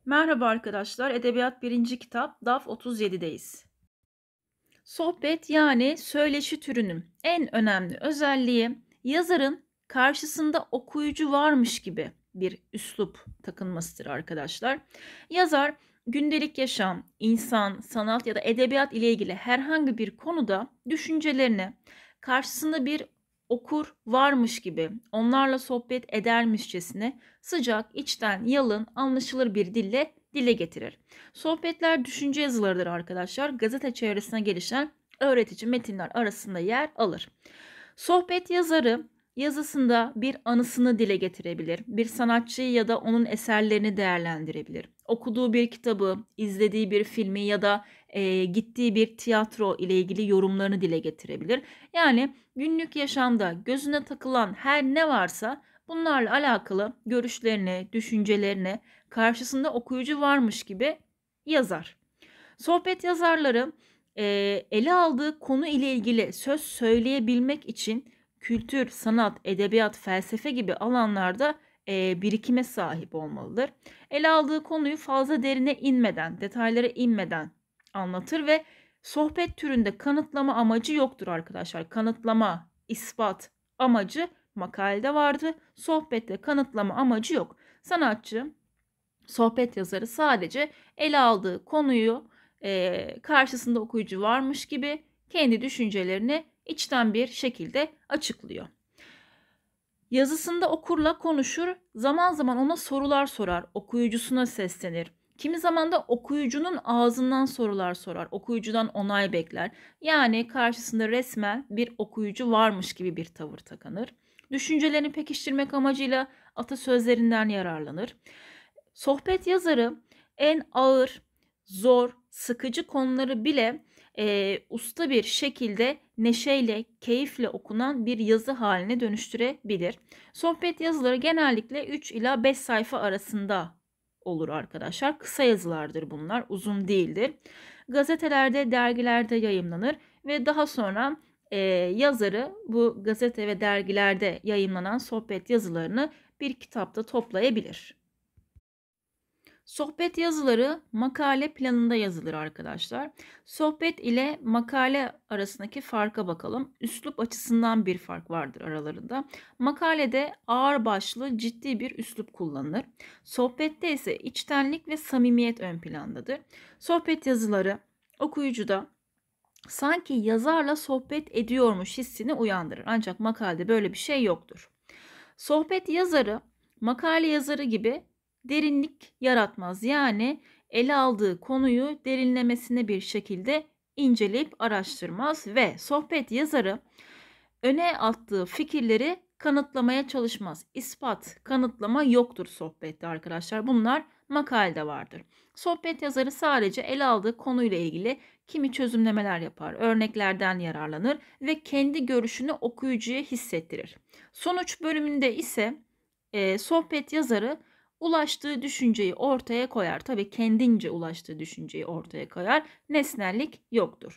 Merhaba arkadaşlar, Edebiyat birinci Kitap, DAF 37'deyiz. Sohbet yani söyleşi türünün en önemli özelliği yazarın karşısında okuyucu varmış gibi bir üslup takınmasıdır arkadaşlar. Yazar gündelik yaşam, insan, sanat ya da edebiyat ile ilgili herhangi bir konuda düşüncelerini karşısında bir okur varmış gibi, onlarla sohbet edermişçesine sıcak, içten, yalın, anlaşılır bir dile getirir. Sohbetler düşünce yazılarıdır arkadaşlar. Gazete çevresine gelişen öğretici metinler arasında yer alır. Sohbet yazarı yazısında bir anısını dile getirebilir. Bir sanatçıyı ya da onun eserlerini değerlendirebilir. Okuduğu bir kitabı, izlediği bir filmi ya da gittiği bir tiyatro ile ilgili yorumlarını dile getirebilir. Yani günlük yaşamda gözüne takılan her ne varsa bunlarla alakalı görüşlerini, düşüncelerini karşısında okuyucu varmış gibi yazar. Sohbet yazarları ele aldığı konu ile ilgili söz söyleyebilmek için kültür, sanat, edebiyat, felsefe gibi alanlarda birikime sahip olmalıdır. Ele aldığı konuyu fazla derine inmeden, detaylara inmeden anlatır ve sohbet türünde kanıtlama amacı yoktur arkadaşlar. Kanıtlama, ispat amacı makalede vardı. Sohbette kanıtlama amacı yok. Sanatçı, sohbet yazarı sadece ele aldığı konuyu karşısında okuyucu varmış gibi kendi düşüncelerini içten bir şekilde açıklıyor. Yazısında okurla konuşur, zaman zaman ona sorular sorar, okuyucusuna seslenir. Kimi zaman da okuyucunun ağzından sorular sorar, okuyucudan onay bekler. Yani karşısında resmen bir okuyucu varmış gibi bir tavır takınır. Düşüncelerini pekiştirmek amacıyla atasözlerinden yararlanır. Sohbet yazarı en ağır, zor, sıkıcı konuları bile usta bir şekilde neşeyle, keyifle okunan bir yazı haline dönüştürebilir. Sohbet yazıları genellikle 3 ila 5 sayfa arasında olur arkadaşlar. Kısa yazılardır bunlar, uzun değildir. Gazetelerde, dergilerde yayımlanır ve daha sonra yazarı bu gazete ve dergilerde yayımlanan sohbet yazılarını bir kitapta toplayabilir. Sohbet yazıları makale planında yazılır arkadaşlar. Sohbet ile makale arasındaki farka bakalım. Üslup açısından bir fark vardır aralarında. Makalede ağır başlı ciddi bir üslup kullanılır. Sohbette ise içtenlik ve samimiyet ön plandadır. Sohbet yazıları okuyucuda sanki yazarla sohbet ediyormuş hissini uyandırır. Ancak makalede böyle bir şey yoktur. Sohbet yazarı makale yazarı gibi derinlik yaratmaz. Yani ele aldığı konuyu derinlemesine bir şekilde inceleyip araştırmaz ve sohbet yazarı öne attığı fikirleri kanıtlamaya çalışmaz. İspat, kanıtlama yoktur sohbette arkadaşlar. Bunlar makalede vardır. Sohbet yazarı sadece ele aldığı konuyla ilgili kimi çözümlemeler yapar, örneklerden yararlanır ve kendi görüşünü okuyucuya hissettirir. Sonuç bölümünde ise sohbet yazarı ulaştığı düşünceyi ortaya koyar. Tabii kendince ulaştığı düşünceyi ortaya koyar. Nesnellik yoktur.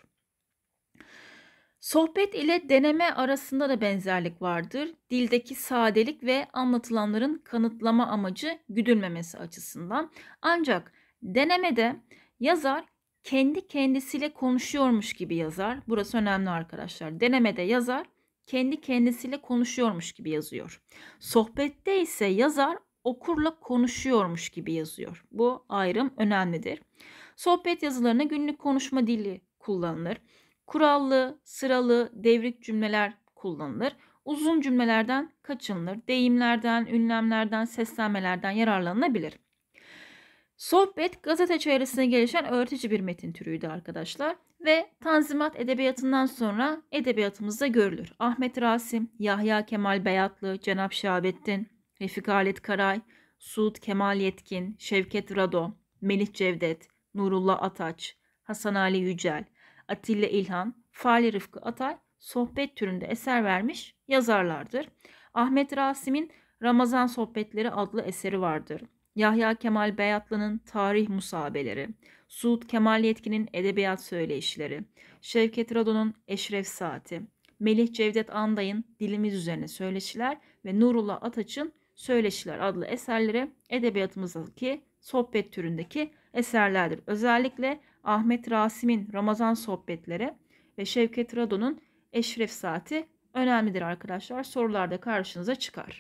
Sohbet ile deneme arasında da benzerlik vardır. Dildeki sadelik ve anlatılanların kanıtlama amacı güdülmemesi açısından. Ancak denemede yazar kendi kendisiyle konuşuyormuş gibi yazar. Burası önemli arkadaşlar. Denemede yazar kendi kendisiyle konuşuyormuş gibi yazıyor. Sohbette ise yazar okurla konuşuyormuş gibi yazıyor. Bu ayrım önemlidir. Sohbet yazılarına günlük konuşma dili kullanılır. Kurallı, sıralı, devrik cümleler kullanılır. Uzun cümlelerden kaçınılır. Deyimlerden, ünlemlerden, seslenmelerden yararlanılabilir. Sohbet gazete çevresine gelişen öğretici bir metin türüydü arkadaşlar ve Tanzimat edebiyatından sonra edebiyatımızda görülür. Ahmet Rasim, Yahya Kemal Beyatlı, Cenap Şahabettin, Refik Halit Karay, Suud Kemal Yetkin, Şevket Rado, Melih Cevdet, Nurullah Ataç, Hasan Ali Yücel, Atilla İlhan, Fali Rıfkı Atay sohbet türünde eser vermiş yazarlardır. Ahmet Rasim'in Ramazan Sohbetleri adlı eseri vardır. Yahya Kemal Beyatlı'nın Tarih Musabeleri, Suud Kemal Yetkin'in Edebiyat Söyleyişleri, Şevket Rado'nun Eşref Saati, Melih Cevdet Anday'ın Dilimiz Üzerine Söyleşiler ve Nurullah Ataç'ın söyleşiler adlı eserleri edebiyatımızdaki sohbet türündeki eserlerdir. Özellikle Ahmet Rasim'in Ramazan sohbetleri ve Şevket Rado'nun Eşref Saati önemlidir arkadaşlar. Sorularda karşınıza çıkar.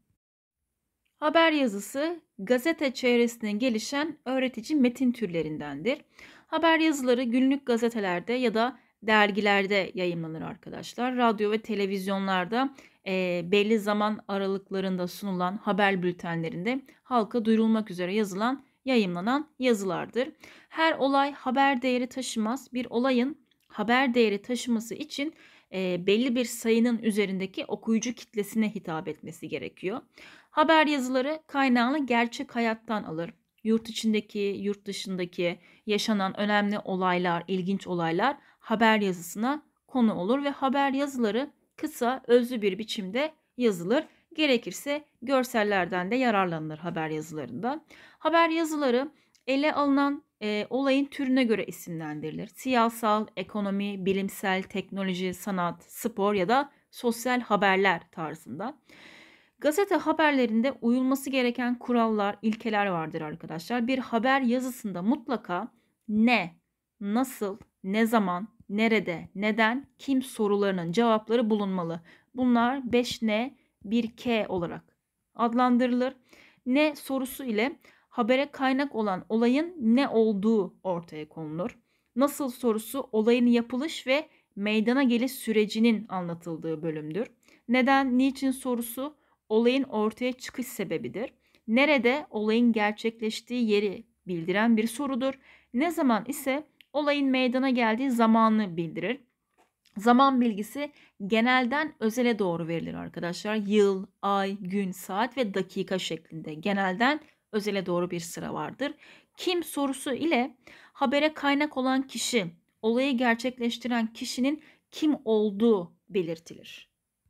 Haber yazısı gazete çevresinde gelişen öğretici metin türlerindendir. Haber yazıları günlük gazetelerde ya da dergilerde yayımlanır arkadaşlar. Radyo ve televizyonlarda belli zaman aralıklarında sunulan haber bültenlerinde halka duyurulmak üzere yayımlanan yazılardır. Her olay haber değeri taşımaz. Bir olayın haber değeri taşıması için belli bir sayının üzerindeki okuyucu kitlesine hitap etmesi gerekiyor. Haber yazıları kaynağını gerçek hayattan alır. Yurt içindeki, yurt dışındaki yaşanan önemli olaylar, ilginç olaylar haber yazısına konu olur ve haber yazıları kısa, özlü bir biçimde yazılır. Gerekirse görsellerden de yararlanılır haber yazılarında. Haber yazıları ele alınan olayın türüne göre isimlendirilir. Siyasal, ekonomi, bilimsel, teknoloji, sanat, spor ya da sosyal haberler tarzında. Gazete haberlerinde uyulması gereken kurallar, ilkeler vardır arkadaşlar. Bir haber yazısında mutlaka ne, nasıl, ne zaman, nerede, neden, kim sorularının cevapları bulunmalı. Bunlar 5N, 1K olarak adlandırılır. Ne sorusu ile habere kaynak olan olayın ne olduğu ortaya konulur. Nasıl sorusu olayın yapılış ve meydana geliş sürecinin anlatıldığı bölümdür. Neden, niçin sorusu olayın ortaya çıkış sebebidir. Nerede olayın gerçekleştiği yeri bildiren bir sorudur. Ne zaman ise olayın meydana geldiği zamanı bildirir. Zaman bilgisi genelden özele doğru verilir arkadaşlar. Yıl, ay, gün, saat ve dakika şeklinde genelden özele doğru bir sıra vardır. Kim sorusu ile habere kaynak olan kişi, olayı gerçekleştiren kişinin kim olduğu belirtilir.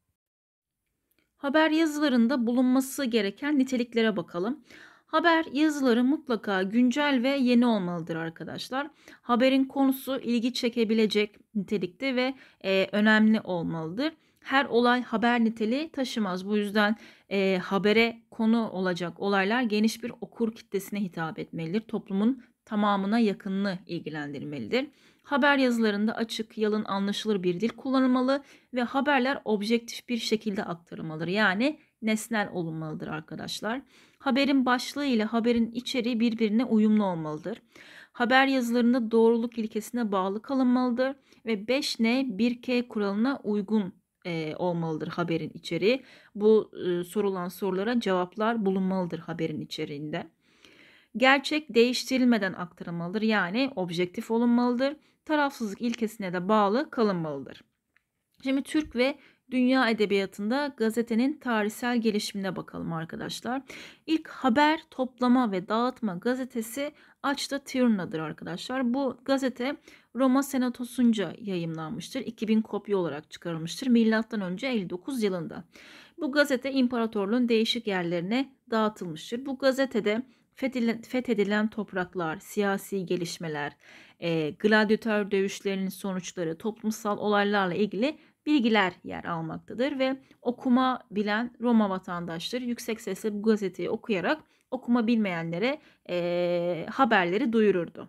Haber yazılarında bulunması gereken niteliklere bakalım. Haber yazıları mutlaka güncel ve yeni olmalıdır arkadaşlar. Haberin konusu ilgi çekebilecek nitelikte ve önemli olmalıdır. Her olay haber niteliği taşımaz. Bu yüzden habere konu olacak olaylar geniş bir okur kitlesine hitap etmelidir. Toplumun tamamına yakınını ilgilendirmelidir. Haber yazılarında açık, yalın, anlaşılır bir dil kullanılmalı ve haberler objektif bir şekilde aktarılmalıdır. Yani nesnel olunmalıdır arkadaşlar. Haberin başlığı ile haberin içeriği birbirine uyumlu olmalıdır. Haber yazılarında doğruluk ilkesine bağlı kalınmalıdır ve 5N 1K kuralına uygun olmalıdır haberin içeriği. Bu sorulan sorulara cevaplar bulunmalıdır haberin içeriğinde. Gerçek değiştirilmeden aktarılmalıdır. Yani objektif olunmalıdır. Tarafsızlık ilkesine de bağlı kalınmalıdır. Şimdi Türk ve dünya edebiyatında gazetenin tarihsel gelişimine bakalım arkadaşlar. İlk haber toplama ve dağıtma gazetesi Açta Tirna'dır arkadaşlar. Bu gazete Roma Senatosu'nca yayımlanmıştır. 2000 kopya olarak çıkarılmıştır. Milattan önce 59 yılında. Bu gazete imparatorluğun değişik yerlerine dağıtılmıştır. Bu gazetede fethedilen topraklar, siyasi gelişmeler, gladyatör dövüşlerinin sonuçları, toplumsal olaylarla ilgili bilgiler yer almaktadır ve okuma bilen Roma vatandaşları yüksek sesle bu gazeteyi okuyarak okuma bilmeyenlere haberleri duyururdu.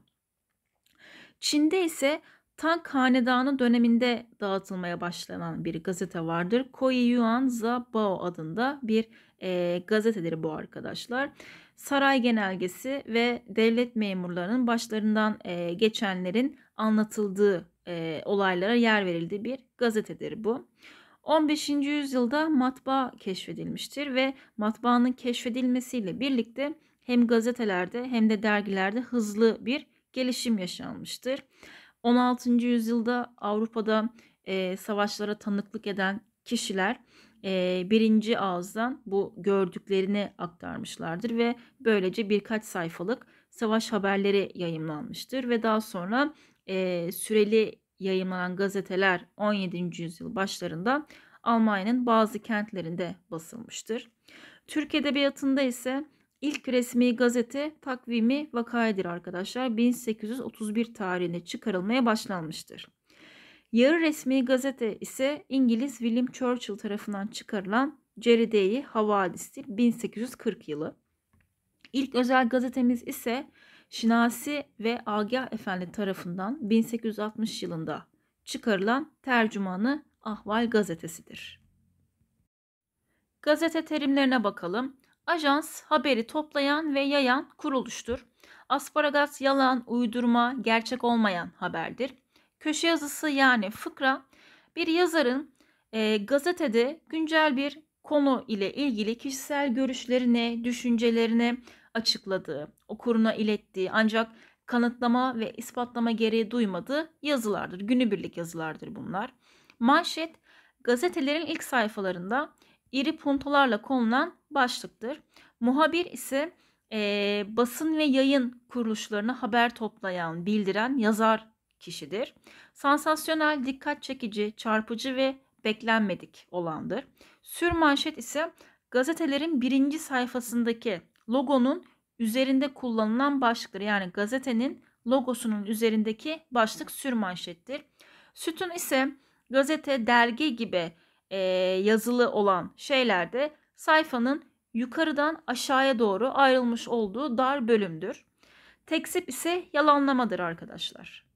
Çin'de ise Tang Hanedanı döneminde dağıtılmaya başlanan bir gazete vardır. Koi Yuan Za Bao adında bir gazetedir bu arkadaşlar. Saray genelgesi ve devlet memurlarının başlarından geçenlerin anlatıldığı olaylara yer verildiği bir gazetedir bu. 15. yüzyılda matbaa keşfedilmiştir ve matbaanın keşfedilmesiyle birlikte hem gazetelerde hem de dergilerde hızlı bir gelişim yaşanmıştır. 16. yüzyılda Avrupa'da savaşlara tanıklık eden kişiler birinci ağızdan bu gördüklerini aktarmışlardır ve böylece birkaç sayfalık savaş haberleri yayımlanmıştır ve daha sonra süreli yayımlanan gazeteler 17. yüzyıl başlarında Almanya'nın bazı kentlerinde basılmıştır. Türk Edebiyatı'nda ise ilk resmi gazete Takvimi Vakai'dir arkadaşlar. 1831 tarihinde çıkarılmaya başlanmıştır. Yarı resmi gazete ise İngiliz William Churchill tarafından çıkarılan Ceride-i Havadis'tir 1840 yılı. İlk özel gazetemiz ise Şinasi ve Agah Efendi tarafından 1860 yılında çıkarılan Tercümanı Ahval gazetesidir. Gazete terimlerine bakalım. Ajans, haberi toplayan ve yayan kuruluştur. Asparagas, yalan, uydurma, gerçek olmayan haberdir. Köşe yazısı yani fıkra, bir yazarın gazetede güncel bir konu ile ilgili kişisel görüşlerini, düşüncelerini açıkladığı, okuruna ilettiği ancak kanıtlama ve ispatlama gereği duymadığı yazılardır. Günübirlik yazılardır bunlar. Manşet, gazetelerin ilk sayfalarında iri puntolarla konulan başlıktır. Muhabir ise basın ve yayın kuruluşlarına haber toplayan, bildiren yazar kişidir. Sansasyonel, dikkat çekici, çarpıcı ve beklenmedik olandır. Sürmanşet ise gazetelerin birinci sayfasındaki logonun üzerinde kullanılan başlıktır. Yani gazetenin logosunun üzerindeki başlık sürmanşettir. Sütun ise gazete, dergi gibi yazılı olan şeylerde sayfanın yukarıdan aşağıya doğru ayrılmış olduğu dar bölümdür. Tekzip ise yalanlamadır arkadaşlar.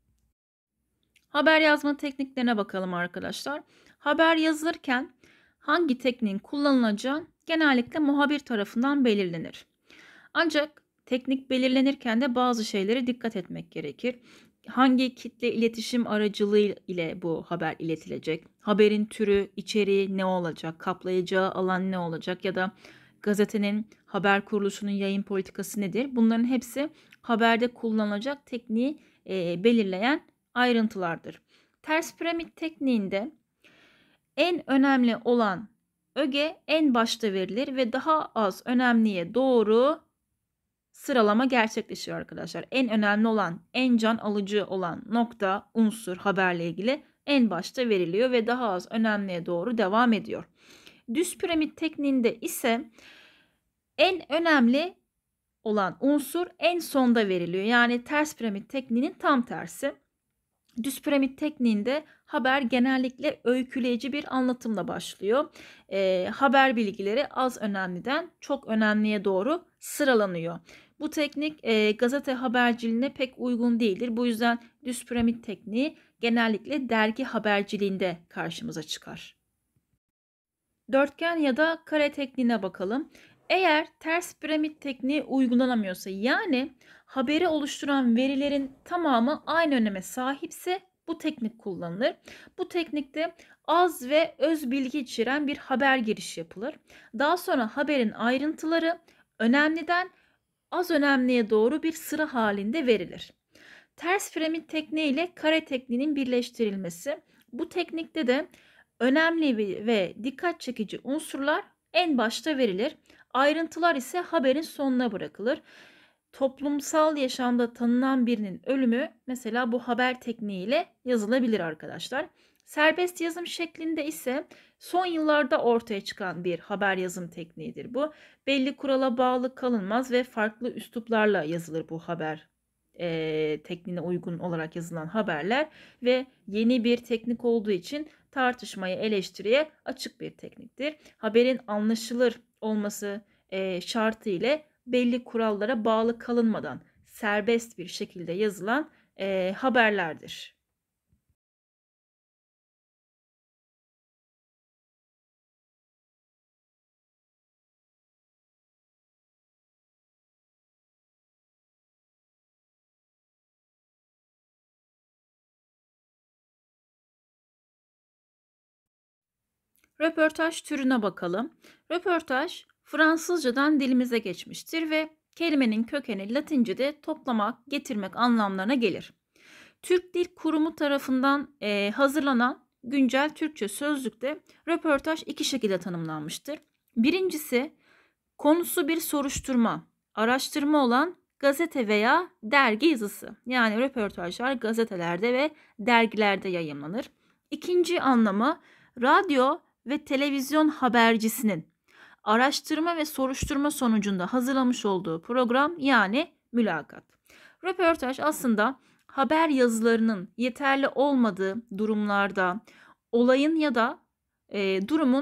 Haber yazma tekniklerine bakalım arkadaşlar. Haber yazılırken hangi tekniğin kullanılacağı genellikle muhabir tarafından belirlenir. Ancak teknik belirlenirken de bazı şeylere dikkat etmek gerekir. Hangi kitle iletişim aracılığı ile bu haber iletilecek? Haberin türü, içeriği ne olacak? Kaplayacağı alan ne olacak? Ya da gazetenin, haber kuruluşunun yayın politikası nedir? Bunların hepsi haberde kullanılacak tekniği belirleyen ayrıntılardır. Ters piramit tekniğinde en önemli olan öge en başta verilir ve daha az önemliye doğru sıralama gerçekleşiyor arkadaşlar. En önemli olan, en can alıcı olan nokta, unsur haberle ilgili en başta veriliyor ve daha az önemliye doğru devam ediyor. Düz piramit tekniğinde ise en önemli olan unsur en sonda veriliyor. Yani ters piramit tekniğinin tam tersi. Düz piramit tekniğinde haber genellikle öyküleyici bir anlatımla başlıyor. Haber bilgileri az önemliden çok önemliye doğru sıralanıyor. Bu teknik gazete haberciliğine pek uygun değildir. Bu yüzden düz piramit tekniği genellikle dergi haberciliğinde karşımıza çıkar. Dörtgen ya da kare tekniğine bakalım. Eğer ters piramit tekniği uygulanamıyorsa, yani haberi oluşturan verilerin tamamı aynı öneme sahipse bu teknik kullanılır. Bu teknikte az ve öz bilgi içeren bir haber girişi yapılır. Daha sonra haberin ayrıntıları önemliden az önemliye doğru bir sıra halinde verilir. Ters piramit tekniği ile kare tekniğinin birleştirilmesi. Bu teknikte de önemli ve dikkat çekici unsurlar en başta verilir. Ayrıntılar ise haberin sonuna bırakılır. Toplumsal yaşamda tanınan birinin ölümü mesela bu haber tekniğiyle yazılabilir arkadaşlar. Serbest yazım şeklinde ise son yıllarda ortaya çıkan bir haber yazım tekniğidir bu. Belli kurala bağlı kalınmaz ve farklı üsluplarla yazılır bu haber tekniğine uygun olarak yazılan haberler ve yeni bir teknik olduğu için tartışmaya, eleştiriye açık bir tekniktir. Haberin anlaşılır olması şartı ile belli kurallara bağlı kalınmadan serbest bir şekilde yazılan haberlerdir. Röportaj türüne bakalım. Röportaj Fransızcadan dilimize geçmiştir ve kelimenin kökeni Latince'de toplamak, getirmek anlamlarına gelir. Türk Dil Kurumu tarafından hazırlanan güncel Türkçe sözlükte röportaj iki şekilde tanımlanmıştır. Birincisi, konusu bir soruşturma, araştırma olan gazete veya dergi yazısı. Yani röportajlar gazetelerde ve dergilerde yayımlanır. İkinci anlamı, radyo ve televizyon habercisinin araştırma ve soruşturma sonucunda hazırlamış olduğu program, yani mülakat. Röportaj aslında haber yazılarının yeterli olmadığı durumlarda olayın ya da durumun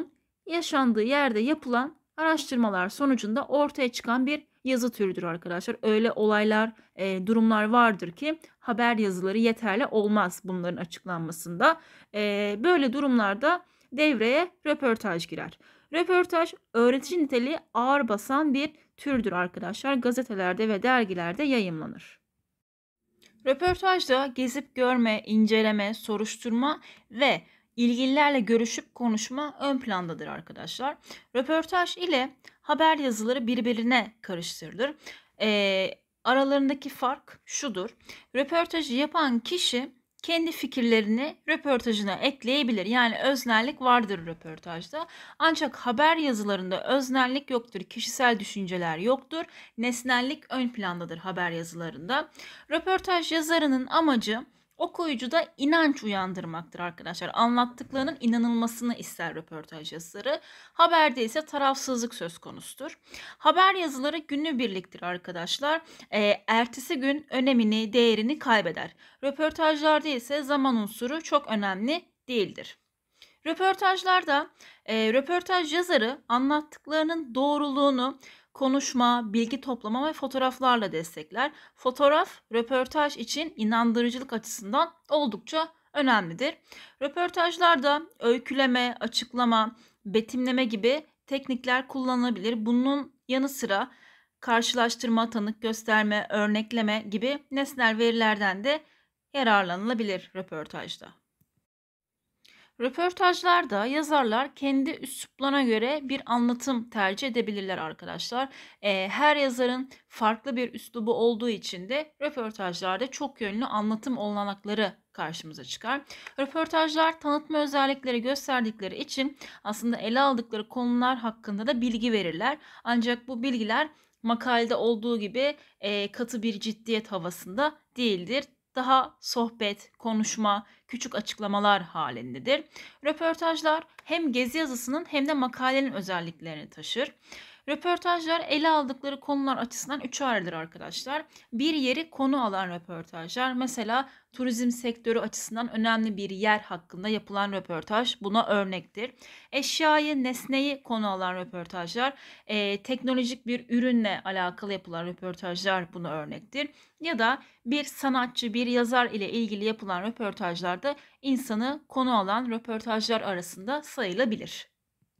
yaşandığı yerde yapılan araştırmalar sonucunda ortaya çıkan bir yazı türüdür arkadaşlar. Öyle olaylar, durumlar vardır ki haber yazıları yeterli olmaz bunların açıklanmasında. Böyle durumlarda devreye röportaj girer. Röportaj öğretici niteliği ağır basan bir türdür arkadaşlar. Gazetelerde ve dergilerde yayımlanır. Röportajda gezip görme, inceleme, soruşturma ve ilgililerle görüşüp konuşma ön plandadır arkadaşlar. Röportaj ile haber yazıları birbirine karıştırılır. Aralarındaki fark şudur. Röportajı yapan kişi kendi fikirlerini röportajına ekleyebilir. Yani öznellik vardır röportajda. Ancak haber yazılarında öznellik yoktur. Kişisel düşünceler yoktur. Nesnellik ön plandadır haber yazılarında. Röportaj yazarının amacı okuyucuda inanç uyandırmaktır arkadaşlar. Anlattıklarının inanılmasını ister röportaj yazarı. Haberde ise tarafsızlık söz konusudur. Haber yazıları günübirliktir arkadaşlar. Ertesi gün önemini, değerini kaybeder. Röportajlarda ise zaman unsuru çok önemli değildir. Röportajlarda röportaj yazarı anlattıklarının doğruluğunu konuşma, bilgi toplama ve fotoğraflarla destekler. Fotoğraf röportaj için inandırıcılık açısından oldukça önemlidir. Röportajlarda öyküleme, açıklama, betimleme gibi teknikler kullanılabilir. Bunun yanı sıra karşılaştırma, tanık gösterme, örnekleme gibi nesnel verilerden de yararlanılabilir röportajda. Röportajlarda yazarlar kendi üsluplarına göre bir anlatım tercih edebilirler arkadaşlar. Her yazarın farklı bir üslubu olduğu için de röportajlarda çok yönlü anlatım olanakları karşımıza çıkar. Röportajlar tanıtma özellikleri gösterdikleri için aslında ele aldıkları konular hakkında da bilgi verirler. Ancak bu bilgiler makalede olduğu gibi katı bir ciddiyet havasında değildir. Daha sohbet, konuşma, küçük açıklamalar halindedir. Röportajlar hem gezi yazısının hem de makalenin özelliklerini taşır. Röportajlar ele aldıkları konular açısından üçe ayrılır arkadaşlar. Bir yeri konu alan röportajlar. Mesela turizm sektörü açısından önemli bir yer hakkında yapılan röportaj buna örnektir. Eşyayı, nesneyi konu alan röportajlar, teknolojik bir ürünle alakalı yapılan röportajlar buna örnektir. Ya da bir sanatçı, bir yazar ile ilgili yapılan röportajlarda insanı konu alan röportajlar arasında sayılabilir.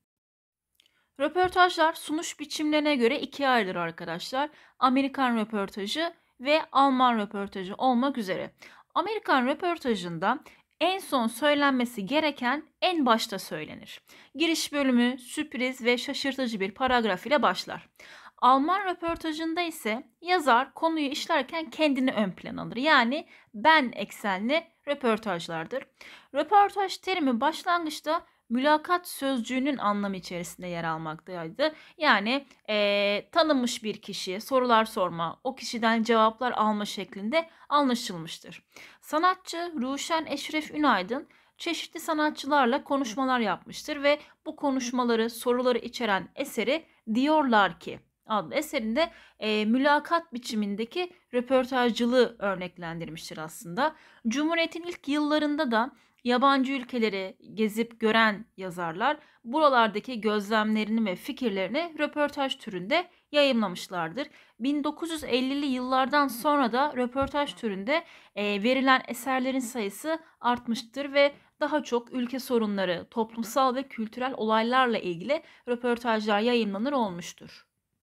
Röportajlar sunuş biçimlerine göre ikiye ayrılır arkadaşlar. Amerikan röportajı ve Alman röportajı olmak üzere. Amerikan röportajında en son söylenmesi gereken en başta söylenir. Giriş bölümü sürpriz ve şaşırtıcı bir paragraf ile başlar. Alman röportajında ise yazar konuyu işlerken kendini ön plana alır. Yani ben eksenli röportajlardır. Röportaj terimi başlangıçta mülakat sözcüğünün anlamı içerisinde yer almaktaydı. Yani tanınmış bir kişiye sorular sorma, o kişiden cevaplar alma şeklinde anlaşılmıştır. Sanatçı Ruşen Eşref Ünaydın çeşitli sanatçılarla konuşmalar yapmıştır ve bu konuşmaları, soruları içeren eseri Diyorlar Ki adlı eserinde mülakat biçimindeki röportajcılığı örneklendirmiştir aslında. Cumhuriyet'in ilk yıllarında da yabancı ülkeleri gezip gören yazarlar buralardaki gözlemlerini ve fikirlerini röportaj türünde yayımlamışlardır. 1950'li yıllardan sonra da röportaj türünde verilen eserlerin sayısı artmıştır ve daha çok ülke sorunları, toplumsal ve kültürel olaylarla ilgili röportajlar yayımlanır olmuştur.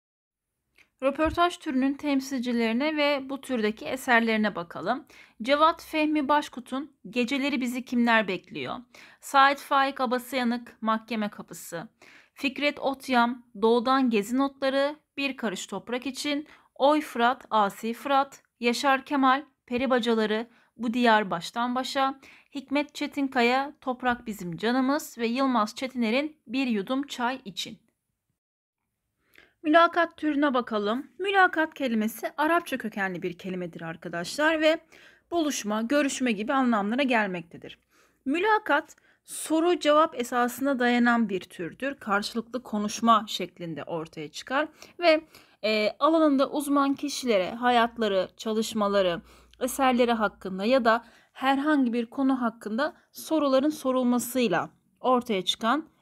Röportaj türünün temsilcilerine ve bu türdeki eserlerine bakalım. Cevat Fehmi Başkut'un Geceleri Bizi Kimler Bekliyor? Sait Faik Abasıyanık Mahkeme Kapısı. Fikret Otyam Doğudan Gezi Notları, Bir Karış Toprak İçin, Oy Fırat, Asi Fırat, Yaşar Kemal, Peri Bacaları, Bu Diyar Baştan Başa, Hikmet Çetinkaya, Toprak Bizim Canımız ve Yılmaz Çetiner'in Bir Yudum Çay İçin. Mülakat türüne bakalım. Mülakat kelimesi Arapça kökenli bir kelimedir arkadaşlar ve buluşma, görüşme gibi anlamlara gelmektedir. Mülakat soru cevap esasına dayanan bir türdür. Karşılıklı konuşma şeklinde ortaya çıkar ve alanında uzman kişilere hayatları, çalışmaları, eserleri hakkında ya da herhangi bir konu hakkında soruların sorulmasıyla ortaya çıkan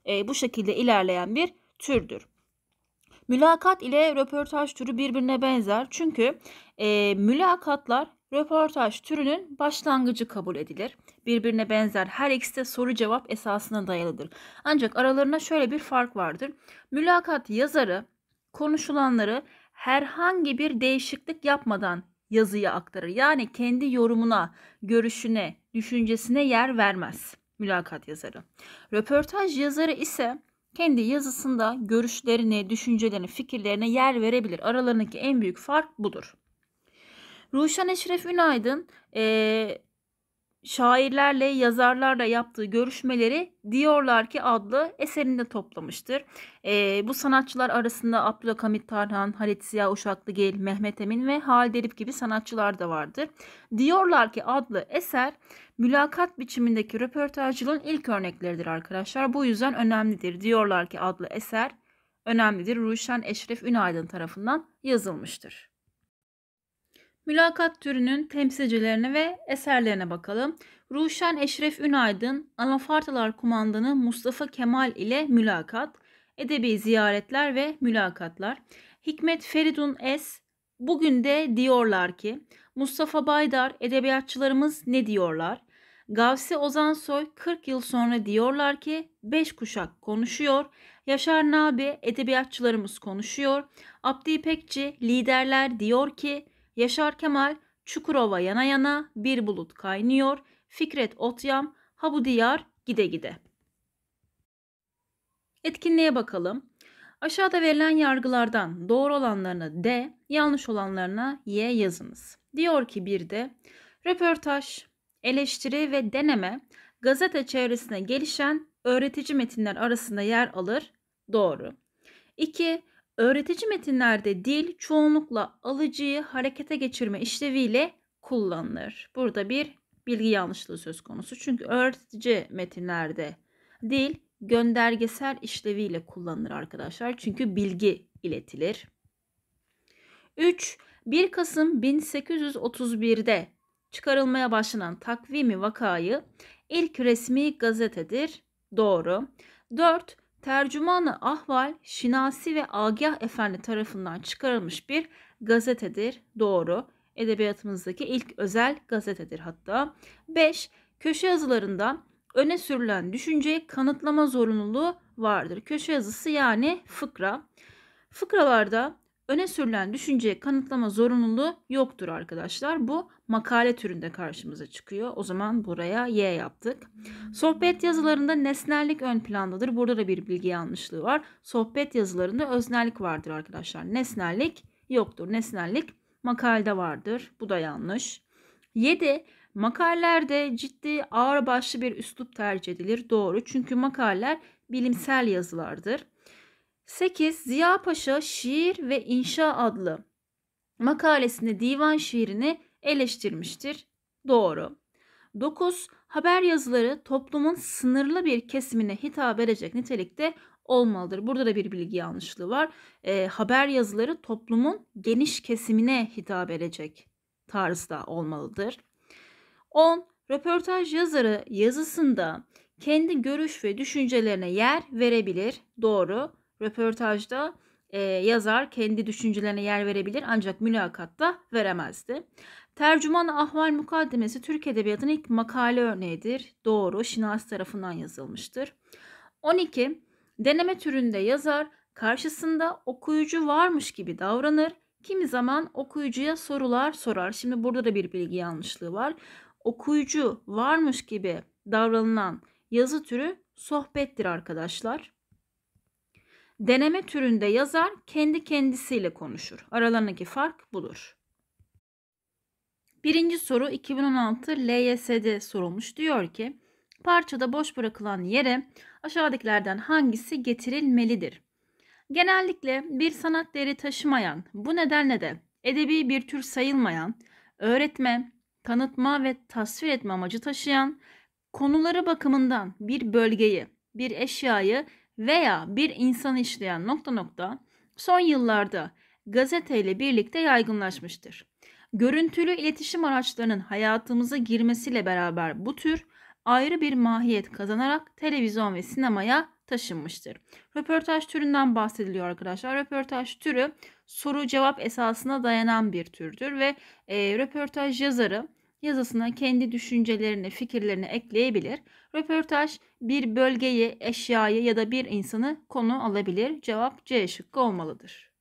bu şekilde ilerleyen bir türdür. Mülakat ile röportaj türü birbirine benzer. Çünkü mülakatlar röportaj türünün başlangıcı kabul edilir. Birbirine benzer. Her ikisi de soru cevap esasına dayalıdır. Ancak aralarında şöyle bir fark vardır. Mülakat yazarı konuşulanları herhangi bir değişiklik yapmadan yazıya aktarır. Yani kendi yorumuna, görüşüne, düşüncesine yer vermez mülakat yazarı. Röportaj yazarı ise kendi yazısında görüşlerini, düşüncelerini, fikirlerine yer verebilir. Aralarındaki en büyük fark budur. Ruşen Eşref Ünaydın şairlerle, yazarlarla yaptığı görüşmeleri Diyorlar Ki adlı eserinde toplamıştır. Bu sanatçılar arasında Abdülhamit Tarhan, Halit Ziya Uşaklıgil, Mehmet Emin ve Halide Edip gibi sanatçılar da vardır. Diyorlar Ki adlı eser mülakat biçimindeki röportajcılığın ilk örnekleridir arkadaşlar. Bu yüzden önemlidir. Diyorlar Ki adlı eser önemlidir. Ruşen Eşref Ünaydın tarafından yazılmıştır. Mülakat türünün temsilcilerine ve eserlerine bakalım. Ruşen Eşref Ünaydın, Anafartalar Kumandanı Mustafa Kemal ile mülakat, edebi ziyaretler ve mülakatlar. Hikmet Feridun Es, bugün de diyorlar ki, Mustafa Baydar, edebiyatçılarımız ne diyorlar? Gavsi Ozansoy, 40 yıl sonra diyorlar ki, 5 kuşak konuşuyor. Yaşar Nabi, edebiyatçılarımız konuşuyor. Abdi İpekçi, liderler diyor ki, Yaşar Kemal, Çukurova yana yana, bir bulut kaynıyor. Fikret Otyam, ha bu diyar gide gide. Etkinliğe bakalım. Aşağıda verilen yargılardan doğru olanlarına D, yanlış olanlarına Y yazınız. Diyor ki bir de röportaj, eleştiri ve deneme gazete çevresine gelişen öğretici metinler arasında yer alır. Doğru. 2. Öğretici metinlerde dil çoğunlukla alıcıyı harekete geçirme işleviyle kullanılır. Burada bir bilgi yanlışlığı söz konusu. Çünkü öğretici metinlerde dil göndergesel işleviyle kullanılır arkadaşlar. Çünkü bilgi iletilir. 3. 1 Kasım 1831'de çıkarılmaya başlanan Takvimi Vakayı ilk resmi gazetedir. Doğru. 4. Tercümanı Ahval, Şinasi ve Agah Efendi tarafından çıkarılmış bir gazetedir. Doğru. Edebiyatımızdaki ilk özel gazetedir hatta. 5. Köşe yazılarında öne sürülen düşünceyi kanıtlama zorunluluğu vardır. Köşe yazısı yani fıkra. Fıkralarda öne sürülen düşünceyi kanıtlama zorunluluğu yoktur arkadaşlar. Bu makale türünde karşımıza çıkıyor. O zaman buraya Y yaptık. Sohbet yazılarında nesnellik ön plandadır. Burada da bir bilgi yanlışlığı var. Sohbet yazılarında öznellik vardır arkadaşlar. Nesnellik yoktur. Nesnellik makalede vardır. Bu da yanlış. 7. Makalelerde ciddi ağırbaşlı bir üslup tercih edilir. Doğru. Çünkü makaleler bilimsel yazılardır. 8. Ziya Paşa Şiir ve İnşa adlı makalesinde divan şiirini eleştirmiştir. Doğru. 9. Haber yazıları toplumun sınırlı bir kesimine hitap edecek nitelikte olmalıdır. Burada da bir bilgi yanlışlığı var. Haber yazıları toplumun geniş kesimine hitap edecek tarzda olmalıdır. 10. Röportaj yazarı yazısında kendi görüş ve düşüncelerine yer verebilir. Doğru. Röportajda yazar kendi düşüncelerine yer verebilir ancak mülakatta veremezdi. Tercüman Ahval Mukaddemesi Türk Edebiyatı'nın ilk makale örneğidir. Doğru. Şinasi tarafından yazılmıştır. 12. Deneme türünde yazar karşısında okuyucu varmış gibi davranır. Kimi zaman okuyucuya sorular sorar. Şimdi burada da bir bilgi yanlışlığı var. Okuyucu varmış gibi davranılan yazı türü sohbettir arkadaşlar. Deneme türünde yazar kendi kendisiyle konuşur. Aralarındaki fark budur. Birinci soru 2016 LYS'de sorulmuş. Diyor ki parçada boş bırakılan yere aşağıdakilerden hangisi getirilmelidir? Genellikle bir sanat değeri taşımayan, bu nedenle de edebi bir tür sayılmayan, öğretme, tanıtma ve tasvir etme amacı taşıyan, konuları bakımından bir bölgeyi, bir eşyayı veya bir insanı işleyen ... son yıllarda gazeteyle birlikte yaygınlaşmıştır. Görüntülü iletişim araçlarının hayatımıza girmesiyle beraber bu tür ayrı bir mahiyet kazanarak televizyon ve sinemaya taşınmıştır. Röportaj türünden bahsediliyor arkadaşlar. Röportaj türü soru cevap esasına dayanan bir türdür ve röportaj yazarı yazısına kendi düşüncelerini, fikirlerini ekleyebilir. Röportaj bir bölgeyi, eşyayı ya da bir insanı konu alabilir. Cevap C şıkkı olmalıdır.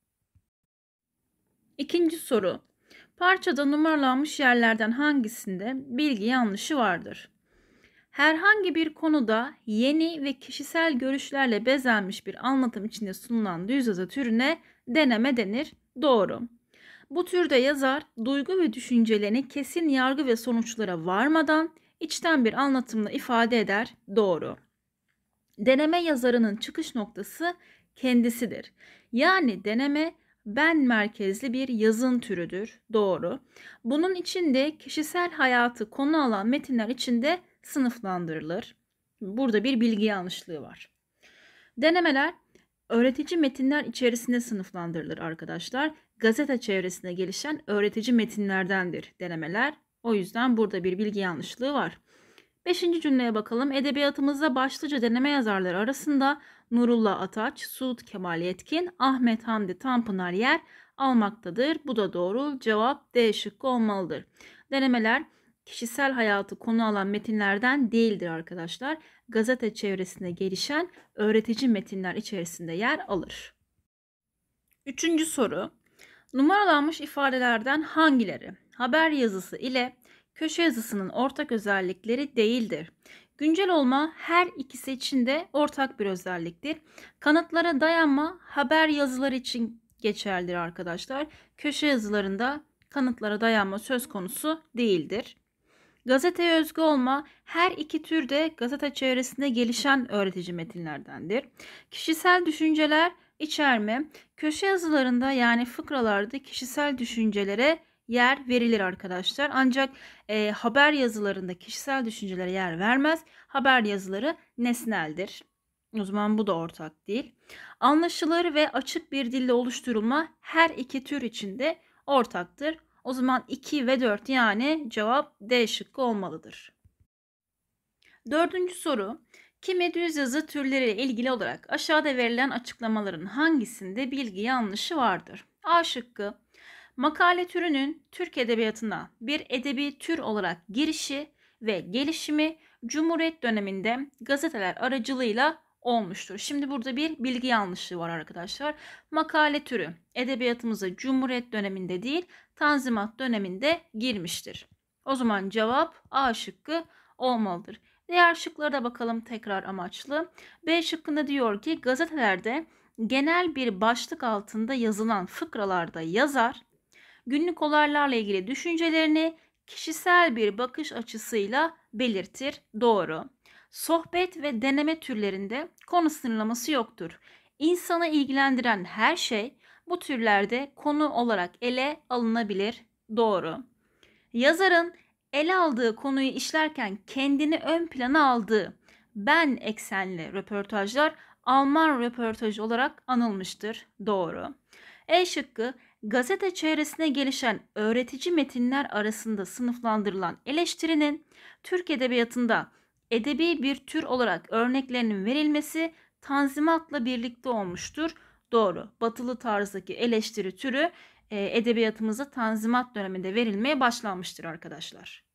İkinci soru. Parçada numaralanmış yerlerden hangisinde bilgi yanlışı vardır? Herhangi bir konuda yeni ve kişisel görüşlerle bezenmiş bir anlatım içinde sunulan düz yazı türüne deneme denir. Doğru. Bu türde yazar duygu ve düşüncelerini kesin yargı ve sonuçlara varmadan içten bir anlatımla ifade eder. Doğru. Deneme yazarının çıkış noktası kendisidir. Yani deneme ben merkezli bir yazın türüdür. Doğru. Bunun içinde kişisel hayatı konu alan metinler içinde sınıflandırılır. Burada bir bilgi yanlışlığı var. Denemeler öğretici metinler içerisinde sınıflandırılır arkadaşlar. Gazete çevresinde gelişen öğretici metinlerdendir denemeler. O yüzden burada bir bilgi yanlışlığı var. 5. cümleye bakalım. Edebiyatımızda başlıca deneme yazarları arasında Nurullah Ataç, Suud Kemal Yetkin, Ahmet Hamdi Tanpınar yer almaktadır. Bu da doğru. Cevap D şıkkı olmalıdır. Denemeler kişisel hayatı konu alan metinlerden değildir arkadaşlar. Gazete çevresinde gelişen öğretici metinler içerisinde yer alır. 3. soru. Numaralanmış ifadelerden hangileri haber yazısı ile köşe yazısının ortak özellikleri değildir? Güncel olma her ikisi için de ortak bir özelliktir. Kanıtlara dayanma haber yazıları için geçerlidir arkadaşlar. Köşe yazılarında kanıtlara dayanma söz konusu değildir. Gazeteye özgü olma her iki tür de gazete çevresinde gelişen öğretici metinlerdendir. Kişisel düşünceler içerme köşe yazılarında yani fıkralarda kişisel düşüncelere yer verilir arkadaşlar. Ancak haber yazılarında kişisel düşüncelere yer vermez. Haber yazıları nesneldir. O zaman bu da ortak değil. Anlaşılır ve açık bir dille oluşturulma her iki tür içinde ortaktır. O zaman 2 ve 4 yani cevap D şıkkı olmalıdır. 4. soru. Kimi düz yazı türleriyle ilgili olarak aşağıda verilen açıklamaların hangisinde bilgi yanlışı vardır? A şıkkı. Makale türünün Türk edebiyatına bir edebi tür olarak girişi ve gelişimi Cumhuriyet döneminde gazeteler aracılığıyla olmuştur. Şimdi burada bir bilgi yanlışlığı var arkadaşlar. Makale türü edebiyatımıza Cumhuriyet döneminde değil, Tanzimat döneminde girmiştir. O zaman cevap A şıkkı olmalıdır. Diğer şıklara da bakalım tekrar amaçlı. B şıkkında diyor ki gazetelerde genel bir başlık altında yazılan fıkralarda yazar, günlük olaylarla ilgili düşüncelerini kişisel bir bakış açısıyla belirtir. Doğru. Sohbet ve deneme türlerinde konu sınırlaması yoktur. İnsanı ilgilendiren her şey bu türlerde konu olarak ele alınabilir. Doğru. Yazarın ele aldığı konuyu işlerken kendini ön plana aldığı ben eksenli röportajlar Alman röportajı olarak anılmıştır. Doğru. E şıkkı gazete çevresine gelişen öğretici metinler arasında sınıflandırılan eleştirinin Türk edebiyatında edebi bir tür olarak örneklerinin verilmesi Tanzimat'la birlikte olmuştur. Doğru. Batılı tarzdaki eleştiri türü edebiyatımıza Tanzimat döneminde verilmeye başlanmıştır arkadaşlar.